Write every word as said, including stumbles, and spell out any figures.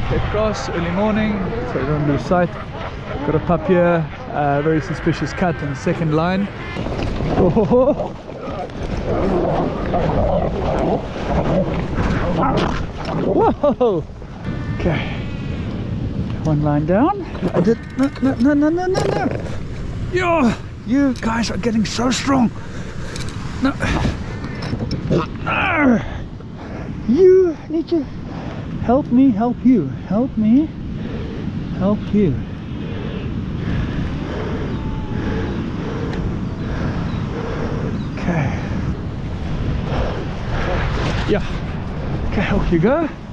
across early morning, so I don't lose sight. Got a pup here, uh, very suspicious cat in the second line. Oh. Whoa! Okay, one line down. I did no no no no no no no. Yo, you guys are getting so strong. No. No. You need to help me help you. Help me help you. Okay. Yeah. Okay, off you go.